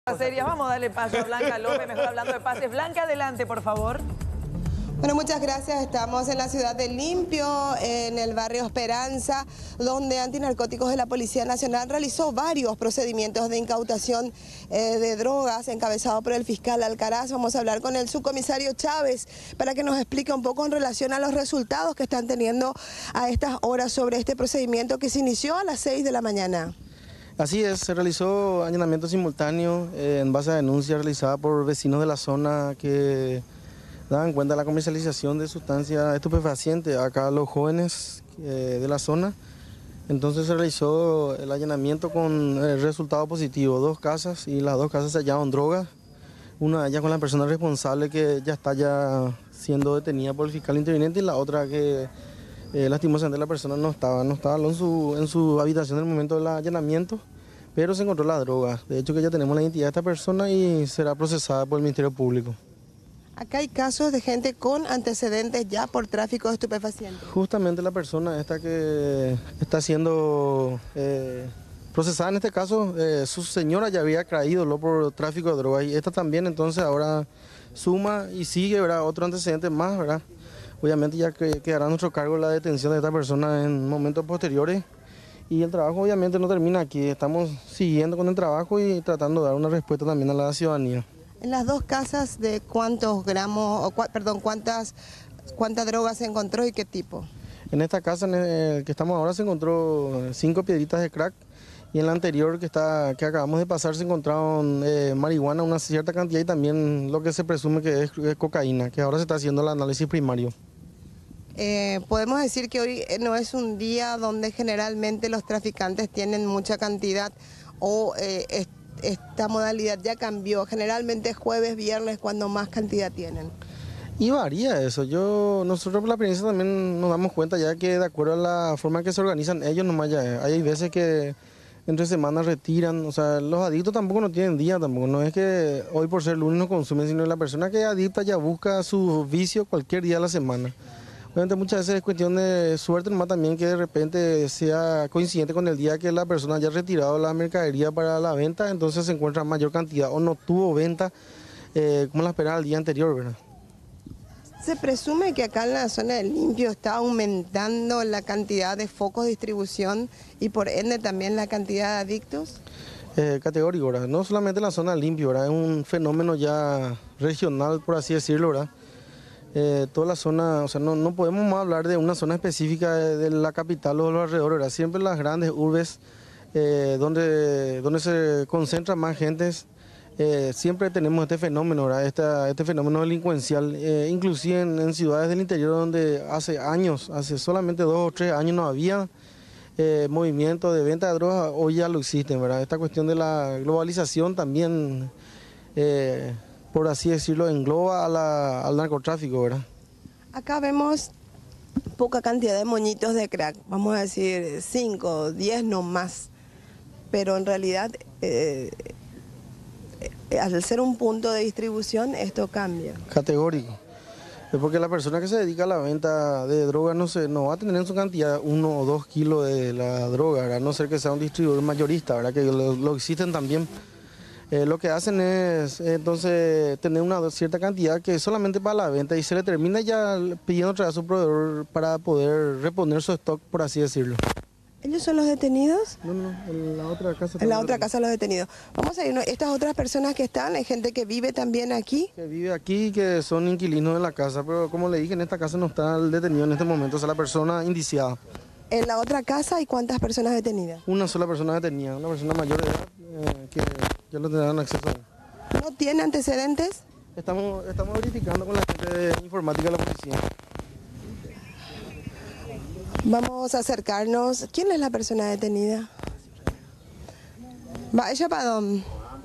Serias. Vamos a darle paso a Blanca López, mejor hablando de pases. Blanca, adelante, por favor. Bueno, muchas gracias. Estamos en la ciudad de Limpio, en el barrio Esperanza, donde Antinarcóticos de la Policía Nacional realizó varios procedimientos de incautación de drogas, encabezado por el fiscal Alcaraz. Vamos a hablar con el subcomisario Chávez para que nos explique un poco en relación a los resultados que están teniendo a estas horas sobre este procedimiento que se inició a las 6 de la mañana. Así es, se realizó allanamiento simultáneo en base a denuncias realizadas por vecinos de la zona que daban cuenta de la comercialización de sustancias estupefacientes acá a los jóvenes de la zona. Entonces se realizó el allanamiento con resultado positivo, 2 casas, y las 2 casas se hallaron drogas. Una de ellas con la persona responsable que ya está siendo detenida por el fiscal interviniente, y la otra que lastimosamente la persona no estaba en su habitación en el momento del allanamiento, pero se encontró la droga. De hecho que ya tenemos la identidad de esta persona y será procesada por el Ministerio Público. Acá hay casos de gente con antecedentes ya por tráfico de estupefacientes. Justamente la persona esta que está siendo procesada en este caso, su señora ya había caído por tráfico de drogas, y esta también, entonces ahora suma y sigue, ¿verdad?, otro antecedente más, ¿verdad? Obviamente ya quedará a nuestro cargo la detención de esta persona en momentos posteriores, y el trabajo obviamente no termina aquí. Estamos siguiendo con el trabajo y tratando de dar una respuesta también a la ciudadanía. En las 2 casas, ¿de cuántos gramos, cuántas drogas se encontró y qué tipo? En esta casa en el que estamos ahora se encontró 5 piedritas de crack, y en la anterior que acabamos de pasar se encontraron marihuana, una cierta cantidad, y también lo que se presume que es cocaína, que ahora se está haciendo el análisis primario. Podemos decir que hoy no es un día donde generalmente los traficantes tienen mucha cantidad, o esta modalidad ya cambió. Generalmente es jueves, viernes cuando más cantidad tienen. Y varía eso. Nosotros por la experiencia también nos damos cuenta ya que de acuerdo a la forma que se organizan ellos nomás ya hay veces que entre semanas retiran. O sea, los adictos tampoco no tienen día tampoco. No es que hoy por ser lunes no consumen, sino la persona que es adicta ya busca su vicio cualquier día de la semana. Obviamente muchas veces es cuestión de suerte nomás también, que de repente sea coincidente con el día que la persona haya retirado la mercadería para la venta, entonces se encuentra mayor cantidad, o no tuvo venta como la esperaba el día anterior, ¿verdad? Se presume que acá en la zona de Limpio está aumentando la cantidad de focos de distribución y por ende también la cantidad de adictos. Categórico, ¿verdad? No solamente en la zona de Limpio, ¿verdad? Es un fenómeno ya regional, por así decirlo, ¿verdad? Toda la zona, o sea, no podemos más hablar de una zona específica de la capital o de los alrededores, ¿verdad? Siempre las grandes urbes donde se concentra más gentes, siempre tenemos este fenómeno, ¿verdad? Este fenómeno delincuencial, inclusive en ciudades del interior donde hace solamente 2 o 3 años no había movimiento de venta de drogas, hoy ya lo existen, ¿verdad? Esta cuestión de la globalización también, por así decirlo, engloba al narcotráfico, ¿verdad? Acá vemos poca cantidad de moñitos de crack, vamos a decir 5, 10 no más, pero en realidad al ser un punto de distribución esto cambia. Categórico. Es porque la persona que se dedica a la venta de droga no va a tener en su cantidad 1 o 2 kilos de la droga, ¿verdad? A no ser que sea un distribuidor mayorista, ¿verdad? Que lo existen también. Lo que hacen es entonces tener una cierta cantidad que es solamente para la venta, y se le termina ya pidiendo otra vez a su proveedor para poder reponer su stock, por así decirlo. ¿Ellos son los detenidos? No, en la otra casa. En la otra casa los detenidos. Vamos a irnos. Estas otras personas que están, hay gente que vive también aquí. Que vive aquí, que son inquilinos de la casa, pero como le dije, en esta casa no está el detenido en este momento, o sea, la persona indiciada. En la otra casa hay ¿cuántas personas detenidas? Una sola persona detenida, una persona mayor de edad que ya lo tendrán acceso. ¿No tiene antecedentes? Estamos verificando con la gente de informática de la policía. Vamos a acercarnos. ¿Quién es la persona detenida? ¿Va ella para dónde?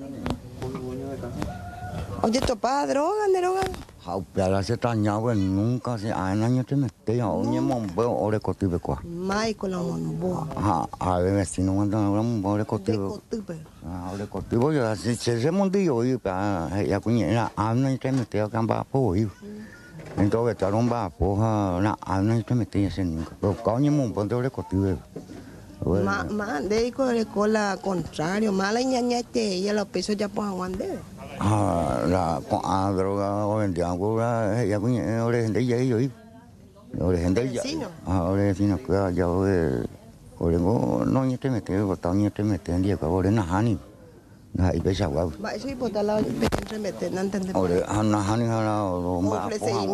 Oye, ¿topa droga? Hậu là sẽ tan nhau với nunca sẽ ai nói như thế này thế họ như mong bữa ở đây có tiêu về quá Michael Monbo. à về xin nó đang lắm ở đây có tiêu ở đây có tiêu bây giờ sẽ muốn đi rồi cả hay cũng nhẹ là ai nói thế này tiêu cam ba phố rồi nên tôi về cho nó ba phố là ai nói thế này tiêu sẽ có những mong bữa đây có tiêu Más dedico de cola contrario, mala ñañate y a los pesos ya pues aguante. La droga o en tiempo ya con gente ya yo. Ahora gente ya. Ahora vecino que ya ahora no ni te metes, botado ni te metes en día que ahora na hani. Na y pesa guau. Va eso y botar la entre meter no entender. Ahora na hani ahora va.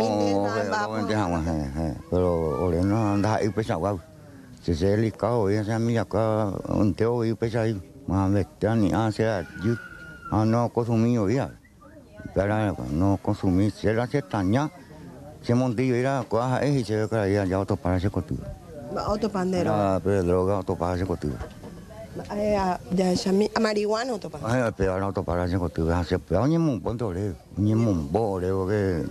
Pero ahora no anda y pesa guau. Se le cao ya se mira acá un teo y pesa ahí. Más meter ni hace yo. No consumí ya. Pero no consumí, se la se taña. Se montillo era coja y se ve que ya otro para ese cotivo. Otro pandero. Pero droga otro para ese cotivo. Ya a marihuana otro para. Pero otro para ese cotivo. Hace peor ni un punto de, ni un bore o que.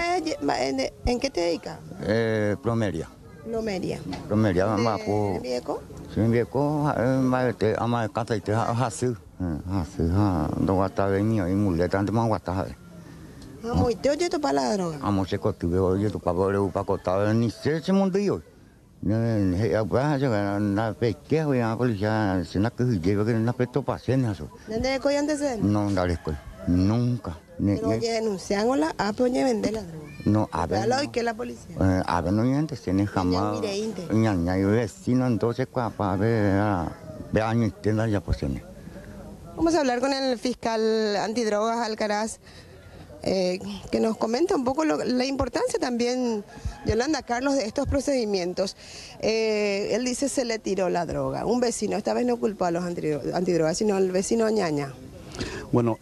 ¿En qué te dedicas? Plomería. Plomería más por. ¿Viejo? Sí, viejo, más te ama casa y te hace. Hace, no guata venía y muleta antes más guata. Muy te oye para la droga. Amo se cotivo, oye tu papá le upa cotado ni se mundillo. Ya va a llegar na pequeña voy a policía, se na que lleva que na peto paciente eso. ¿Dónde coy antes de? No, dale coy. Nunca. Pero oye, denuncian o la oye vender la droga. No, a ver. Ya lo que la policía. A ver, no antes tiene jamás. Ña y vecino entonces para ver años y tienda ya pues tiene. Vamos a hablar con el fiscal antidrogas Alcaraz. Que nos comenta un poco la importancia también, Yolanda Carlos, de estos procedimientos. Él dice se le tiró la droga. Un vecino, esta vez no culpó a los antidrogas, sino al vecino Ñaña. Bueno,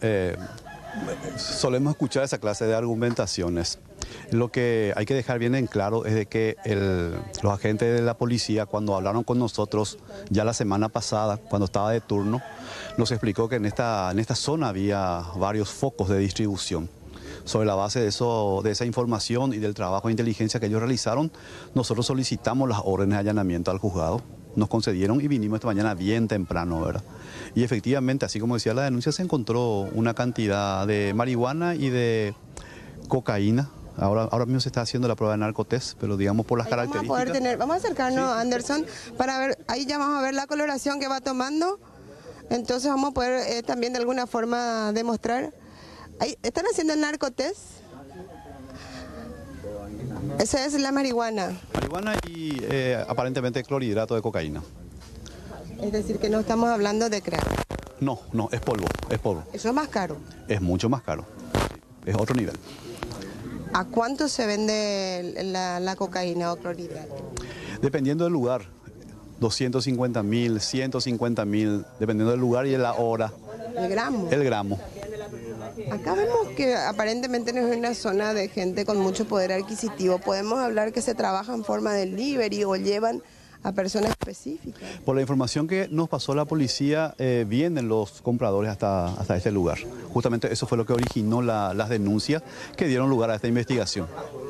solemos escuchar esa clase de argumentaciones. Lo que hay que dejar bien en claro es de que los agentes de la policía, cuando hablaron con nosotros ya la semana pasada, cuando estaba de turno, nos explicó que en esta zona había varios focos de distribución. Sobre la base de esa información y del trabajo de inteligencia que ellos realizaron, nosotros solicitamos las órdenes de allanamiento al juzgado. Nos concedieron y vinimos esta mañana bien temprano, ¿verdad? Y efectivamente, así como decía la denuncia, se encontró una cantidad de marihuana y de cocaína. Ahora mismo se está haciendo la prueba de narcotest, pero digamos por las características. Vamos a acercarnos, sí, Anderson, para ver, ahí ya vamos a ver la coloración que va tomando. Entonces vamos a poder también de alguna forma demostrar. Ahí, ¿están haciendo el narcotest? Esa es la marihuana. Marihuana y aparentemente clorhidrato de cocaína. Es decir, que no estamos hablando de crack. No, es polvo, es polvo. ¿Eso es más caro? Es mucho más caro, es otro nivel. ¿A cuánto se vende la cocaína o clorhidrato? Dependiendo del lugar, 250.000, 150.000, dependiendo del lugar y de la hora. ¿El gramo? El gramo. Acá vemos que aparentemente no es una zona de gente con mucho poder adquisitivo. ¿Podemos hablar que se trabaja en forma de delivery o llevan a personas específicas? Por la información que nos pasó la policía, vienen los compradores hasta este lugar. Justamente eso fue lo que originó las denuncias que dieron lugar a esta investigación.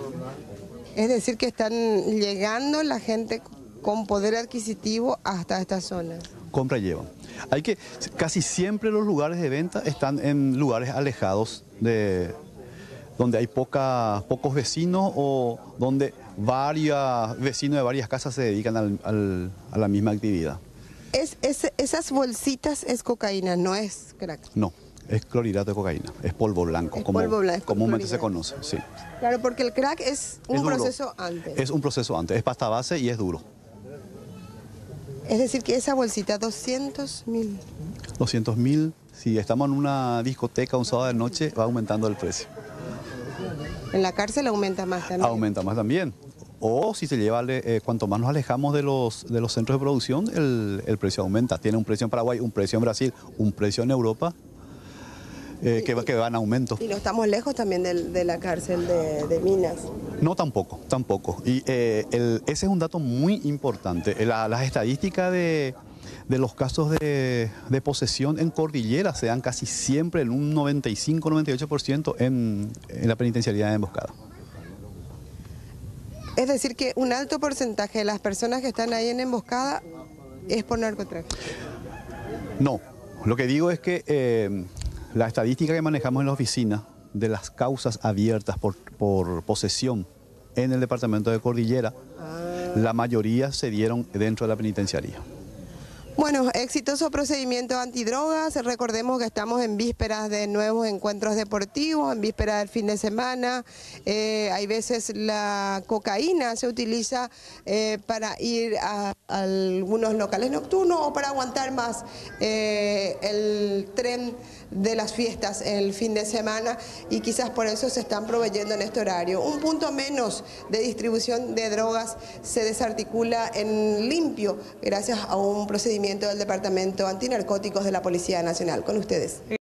Es decir, que están llegando la gente con poder adquisitivo hasta esta zona. Compra y lleva. Casi siempre los lugares de venta están en lugares alejados de donde hay pocos vecinos o donde varios vecinos de varias casas se dedican a la misma actividad. Esas bolsitas es cocaína, no es crack. No, es clorhidrato de cocaína, es polvo blanco, es polvo blanco, comúnmente se conoce, sí. Claro, porque el crack es un proceso antes. Es un proceso antes, es pasta base y es duro. Es decir, que esa bolsita, 200.000. 200.000, si estamos en una discoteca un sábado de noche, va aumentando el precio. En la cárcel aumenta más también. Aumenta más también. O si se lleva, cuanto más nos alejamos de los centros de producción, el precio aumenta. Tiene un precio en Paraguay, un precio en Brasil, un precio en Europa, que va en aumento. Y no estamos lejos también de la cárcel de Minas. No, tampoco. Y ese es un dato muy importante. Las estadísticas de los casos de posesión en Cordillera se dan casi siempre en un 95-98% en la penitenciaría de Emboscada. Es decir, que un alto porcentaje de las personas que están ahí en Emboscada es por narcotráfico. No, lo que digo es que la estadística que manejamos en la oficina de las causas abiertas por posesión en el departamento de Cordillera, la mayoría se dieron dentro de la penitenciaría. Bueno, exitoso procedimiento antidrogas. Recordemos que estamos en vísperas de nuevos encuentros deportivos, en vísperas del fin de semana. Hay veces la cocaína se utiliza para ir a algunos locales nocturnos o para aguantar más el tren de las fiestas el fin de semana, y quizás por eso se están proveyendo en este horario. Un punto menos de distribución de drogas se desarticula en Limpio gracias a un procedimiento del Departamento Antinarcóticos de la Policía Nacional. Con ustedes.